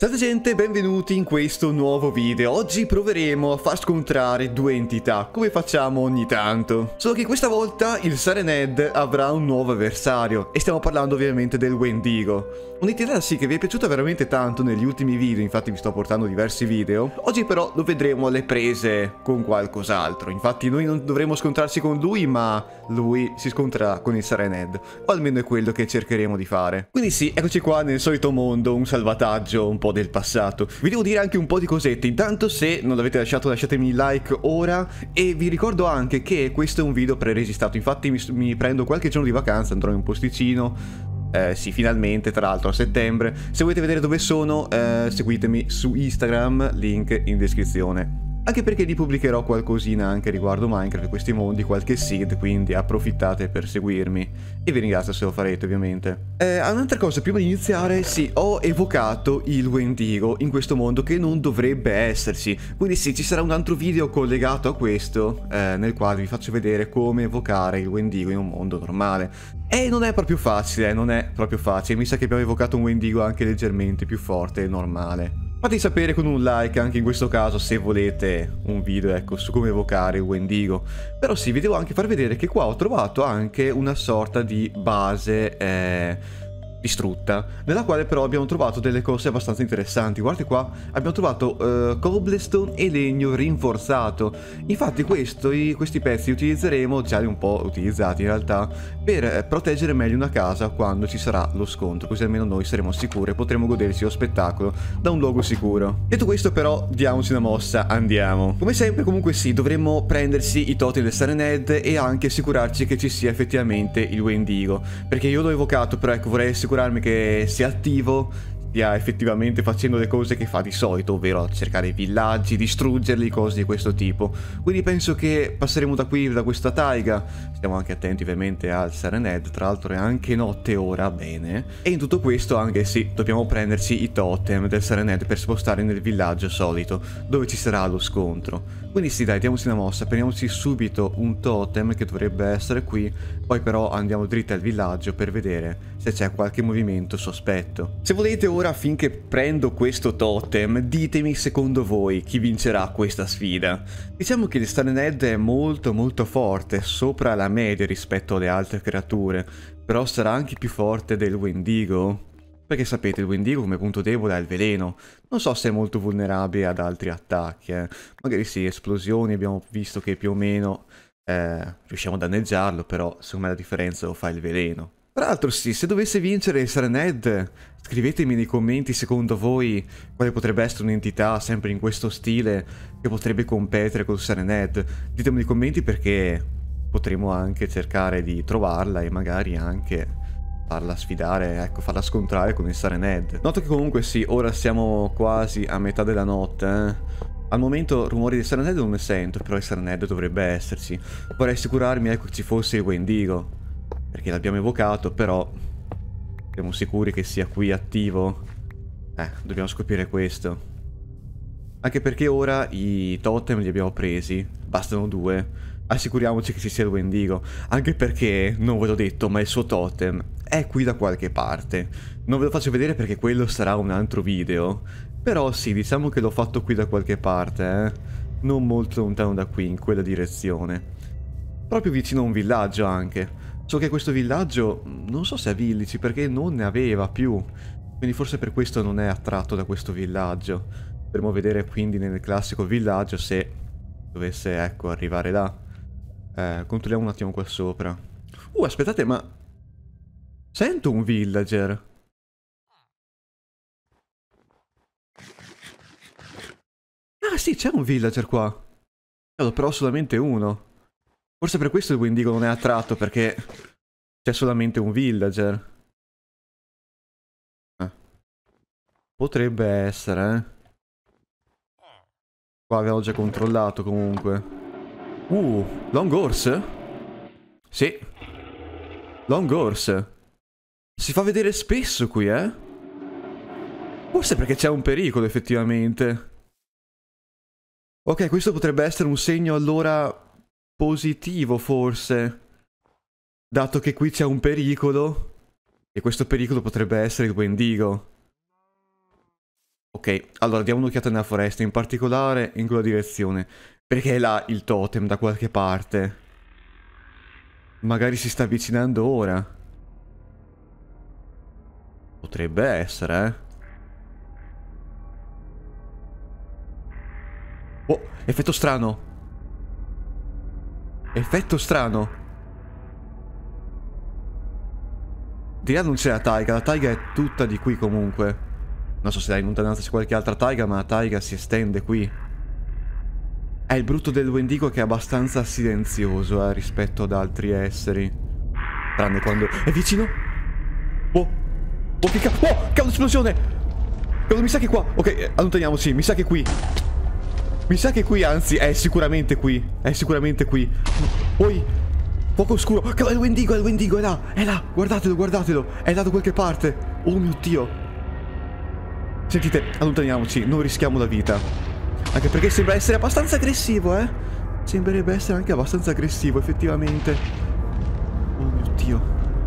Salve gente, benvenuti in questo nuovo video. Oggi proveremo a far scontrare due entità, come facciamo ogni tanto. Solo che questa volta il Sarenhead avrà un nuovo avversario, e stiamo parlando ovviamente del Wendigo. Un'entità sì che vi è piaciuta veramente tanto negli ultimi video, infatti vi sto portando diversi video. Oggi però lo vedremo alle prese con qualcos'altro. Infatti noi non dovremo scontrarsi con lui, ma lui si scontrerà con il Sarenhead, o almeno è quello che cercheremo di fare. Quindi sì, eccoci qua nel solito mondo, un salvataggio un po' del passato. Vi devo dire anche un po' di cosette. Intanto, se non l'avete lasciato, lasciatemi il like ora. E vi ricordo anche che questo è un video pre-registrato. Infatti mi prendo qualche giorno di vacanza, andrò in un posticino. Sì, finalmente, tra l'altro a settembre. Se volete vedere dove sono, seguitemi su Instagram, link in descrizione. Anche perché vi pubblicherò qualcosina anche riguardo Minecraft e questi mondi, qualche seed, quindi approfittate per seguirmi. E vi ringrazio se lo farete, ovviamente. Un'altra cosa, prima di iniziare, sì, ho evocato il Wendigo in questo mondo che non dovrebbe esserci. Quindi sì, ci sarà un altro video collegato a questo, nel quale vi faccio vedere come evocare il Wendigo in un mondo normale. E non è proprio facile, non è proprio facile. Mi sa che abbiamo evocato un Wendigo anche leggermente più forte del normale. Fate sapere con un like anche in questo caso se volete un video, ecco, su come evocare il Wendigo. Però sì, vi devo anche far vedere che qua ho trovato anche una sorta di base distrutta, nella quale però abbiamo trovato delle cose abbastanza interessanti. Guardate qua, abbiamo trovato cobblestone e legno rinforzato. Infatti questi pezzi li utilizzeremo, già li un po' utilizzati in realtà, per proteggere meglio una casa quando ci sarà lo scontro, così almeno noi saremo sicuri e potremo goderci lo spettacolo da un luogo sicuro. Detto questo però, diamoci una mossa, andiamo. Come sempre comunque sì, dovremmo prendersi i totem del Sarenhead e anche assicurarci che ci sia effettivamente il Wendigo, perché io l'ho evocato, però ecco, vorrei assicurarmi che sia attivo, stia effettivamente facendo le cose che fa di solito, ovvero cercare i villaggi, distruggerli, cose di questo tipo. Quindi penso che passeremo da qui, da questa taiga. Stiamo anche attenti ovviamente al Sarenhead, tra l'altro è anche notte ora, bene. E in tutto questo anche sì, dobbiamo prenderci i totem del Sarenhead per spostare nel villaggio solito, dove ci sarà lo scontro. Quindi sì, dai, diamoci una mossa, prendiamoci subito un totem che dovrebbe essere qui, poi però andiamo dritti al villaggio per vedere se c'è qualche movimento sospetto. Se volete ora, finché prendo questo totem, ditemi secondo voi chi vincerà questa sfida. Diciamo che il Sarenhead è molto molto forte, sopra la media rispetto alle altre creature, però sarà anche più forte del Wendigo? Perché sapete, il Wendigo come punto debole ha il veleno. Non so se è molto vulnerabile ad altri attacchi, Magari sì, esplosioni, abbiamo visto che più o meno riusciamo a danneggiarlo, però secondo me la differenza lo fa il veleno. Tra l'altro sì, se dovesse vincere il Sarenhead, scrivetemi nei commenti secondo voi quale potrebbe essere un'entità sempre in questo stile che potrebbe competere col Sarenhead. Ditemi nei commenti perché potremo anche cercare di trovarla e magari anche farla sfidare, ecco, farla scontrare con il Sarenhead. Noto che comunque sì, ora siamo quasi a metà della notte, Al momento rumori del Sarenhead non ne sento, però il Sarenhead dovrebbe esserci. Vorrei assicurarmi, ecco, che ci fosse il Wendigo, perché l'abbiamo evocato, però siamo sicuri che sia qui attivo? Dobbiamo scoprire questo. Anche perché ora i totem li abbiamo presi, bastano 2. Assicuriamoci che ci sia il Wendigo. Anche perché, non ve l'ho detto, ma il suo totem è qui da qualche parte. Non ve lo faccio vedere perché quello sarà un altro video. Però sì, diciamo che l'ho fatto qui da qualche parte, Non molto lontano da qui, in quella direzione. Proprio vicino a un villaggio anche. So che questo villaggio, non so se ha villaci, perché non ne aveva più. Quindi forse per questo non è attratto da questo villaggio. Dovremmo vedere quindi nel classico villaggio se dovesse, ecco, arrivare là. Controlliamo un attimo qua sopra. Aspettate, ma sento un villager. Ah sì, c'è un villager qua. Però solamente uno. Forse per questo il Wendigo non è attratto, perché c'è solamente un villager. Potrebbe essere, Qua avevo già controllato comunque. Long horse? Sì. Long horse. Si fa vedere spesso qui, Forse perché c'è un pericolo, effettivamente. Ok, questo potrebbe essere un segno allora positivo, forse. Dato che qui c'è un pericolo. E questo pericolo potrebbe essere il Wendigo. Ok, allora diamo un'occhiata nella foresta, in particolare in quella direzione. Perché è là il totem da qualche parte. Magari si sta avvicinando ora. Potrebbe essere, eh. Oh, effetto strano. Effetto strano. Di là non c'è la taiga è tutta di qui comunque. Non so se là in lontananza c'è qualche altra taiga, ma la taiga si estende qui. È il brutto del Wendigo che è abbastanza silenzioso, rispetto ad altri esseri. Tranne quando... È vicino? Oh! Oh, che cavolo! Oh! Cavolo, esplosione! Cavolo, mi sa che qua... Ok, allontaniamoci, mi sa che qui. Mi sa che qui, anzi, è sicuramente qui. È sicuramente qui. Poi... Fuoco oscuro. Cavolo, è il Wendigo, è là. È là, guardatelo, guardatelo. È là da qualche parte. Oh mio Dio. Sentite, allontaniamoci, non rischiamo la vita. Anche perché sembra essere abbastanza aggressivo, eh. Sembrerebbe essere anche abbastanza aggressivo, effettivamente. Oh mio Dio.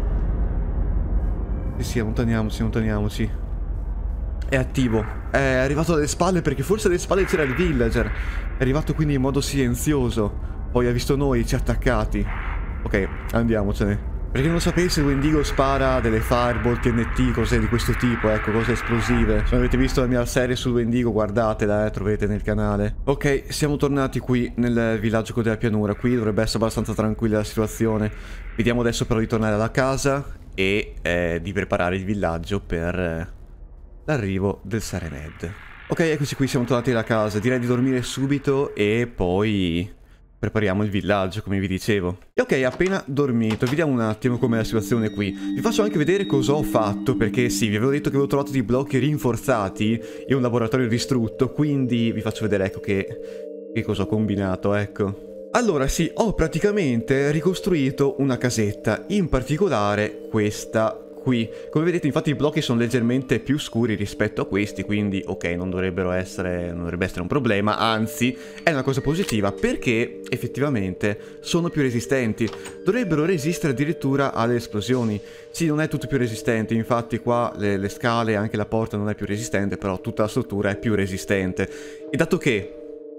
Sì, allontaniamoci, allontaniamoci. È attivo. È arrivato alle spalle perché forse alle spalle c'era il villager. È arrivato quindi in modo silenzioso. Poi ha visto noi, ci ha attaccati. Ok, andiamocene. Per chi non lo sapesse, il Wendigo spara delle fireball, TNT, cose di questo tipo, ecco, cose esplosive. Se non avete visto la mia serie sul Wendigo, guardatela, troverete nel canale. Ok, siamo tornati qui nel villaggio della pianura. Qui dovrebbe essere abbastanza tranquilla la situazione. Vediamo adesso però di tornare alla casa e di preparare il villaggio per l'arrivo del Sarened. Ok, eccoci qui, siamo tornati alla casa. Direi di dormire subito e poi... prepariamo il villaggio, come vi dicevo. E ok, appena dormito, vediamo un attimo com'è la situazione qui. Vi faccio anche vedere cosa ho fatto, perché sì, vi avevo detto che avevo trovato dei blocchi rinforzati e un laboratorio distrutto, quindi vi faccio vedere, ecco, che cosa ho combinato, ecco. Allora, sì, ho praticamente ricostruito una casetta, in particolare questa qui. Come vedete, infatti i blocchi sono leggermente più scuri rispetto a questi, quindi ok, non dovrebbe essere un problema, anzi è una cosa positiva perché effettivamente sono più resistenti. Dovrebbero resistere addirittura alle esplosioni. Sì, non è tutto più resistente, infatti qua le scale, anche la porta non è più resistente, però tutta la struttura è più resistente. E dato che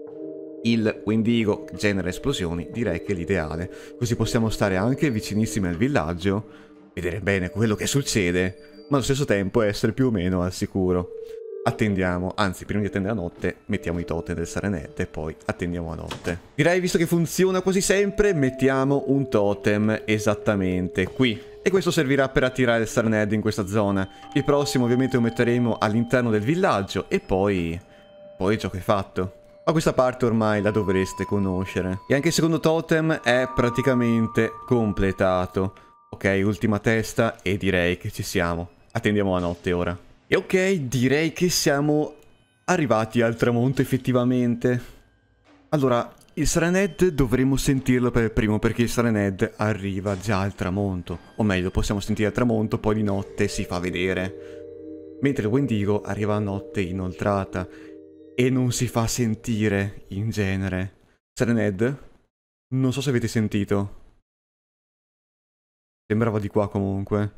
il Wendigo genera esplosioni, direi che è l'ideale. Così possiamo stare anche vicinissimi al villaggio, vedere bene quello che succede, ma allo stesso tempo essere più o meno al sicuro. Attendiamo, anzi prima di attendere la notte mettiamo i totem del Sarened e poi attendiamo la notte. Direi, visto che funziona quasi sempre, mettiamo un totem esattamente qui. E questo servirà per attirare il Sarened in questa zona. Il prossimo ovviamente lo metteremo all'interno del villaggio e poi il gioco è fatto. Ma questa parte ormai la dovreste conoscere. E anche il secondo totem è praticamente completato. Ok, ultima testa e direi che ci siamo. Attendiamo la notte ora. E ok, direi che siamo arrivati al tramonto effettivamente. Allora, il Sarened dovremmo sentirlo per primo perché il Sarened arriva già al tramonto. O meglio, possiamo sentire il tramonto, poi di notte si fa vedere. Mentre il Wendigo arriva a notte inoltrata e non si fa sentire in genere. Sarened? Non so se avete sentito. Sembrava di qua comunque.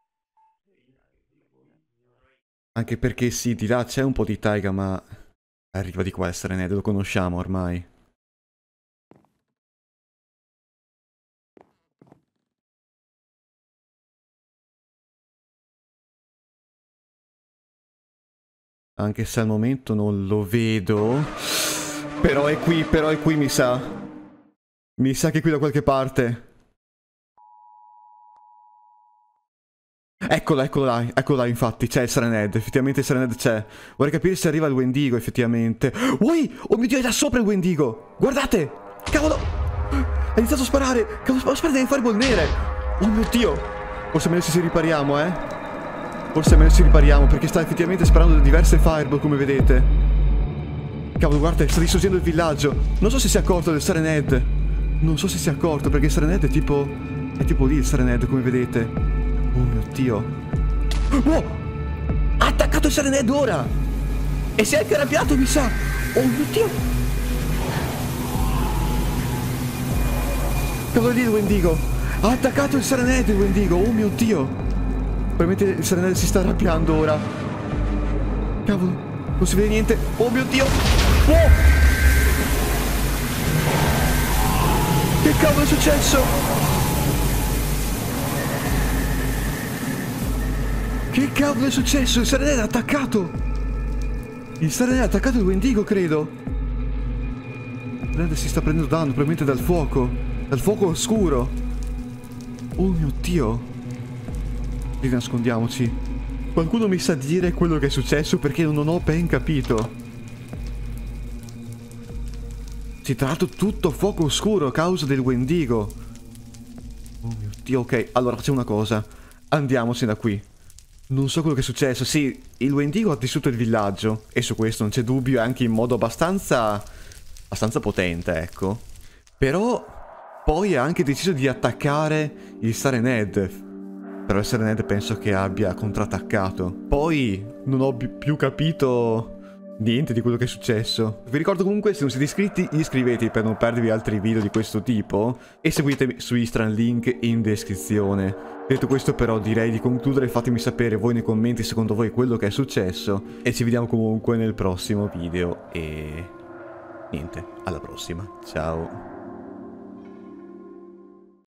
Anche perché sì, di là c'è un po' di taiga, ma arriva di qua il Sarened, lo conosciamo ormai. Anche se al momento non lo vedo. Però è qui mi sa. Mi sa che è qui da qualche parte. Eccolo là, infatti, c'è il Sarened, effettivamente il Sarened c'è. Vorrei capire se arriva il Wendigo, effettivamente. Ui! Oh mio Dio, è là sopra il Wendigo! Guardate! Cavolo! Ha iniziato a sparare! Cavolo, spara delle fireball nere! Oh mio Dio! Forse è meglio se ci ripariamo, eh? Forse è meglio se ci ripariamo, perché sta effettivamente sparando diverse fireball, come vedete. Cavolo, guarda, sta distruggendo il villaggio. Non so se si è accorto del Sarened. Non so se si è accorto, perché il Sarened è tipo... è tipo lì il Sarened, come vedete. Oh mio Dio. Oh! Ha attaccato il Sarened ora! E si è anche arrabbiato, mi sa! Oh mio Dio! Cavolo, lì il Wendigo! Ha attaccato il Sarened, il Wendigo! Oh mio Dio! Probabilmente il Sarened si sta arrabbiando ora. Cavolo! Non si vede niente. Oh mio Dio. Oh! Che cavolo è successo? Che cavolo è successo? Il Sirenetta è attaccato. Il Sirenetta ha attaccato il Wendigo, credo. Il Sirenetta si sta prendendo danno, probabilmente dal fuoco. Dal fuoco oscuro. Oh mio Dio. Lì nascondiamoci. Qualcuno mi sa dire quello che è successo perché non ho ben capito. Si è tra l'altro tutto fuoco oscuro a causa del Wendigo. Oh mio Dio, ok. Allora facciamo una cosa. Andiamocene da qui. Non so quello che è successo. Sì, il Wendigo ha distrutto il villaggio. E su questo non c'è dubbio, anche in modo abbastanza potente, ecco. Però poi ha anche deciso di attaccare il Sirenhead. Però il Sirenhead penso che abbia contrattaccato. Poi non ho più capito niente di quello che è successo. Vi ricordo comunque, se non siete iscritti, iscrivetevi per non perdervi altri video di questo tipo. E seguitemi su Instagram, link in descrizione. Detto questo però direi di concludere, fatemi sapere voi nei commenti secondo voi quello che è successo. E ci vediamo comunque nel prossimo video. E niente, alla prossima. Ciao.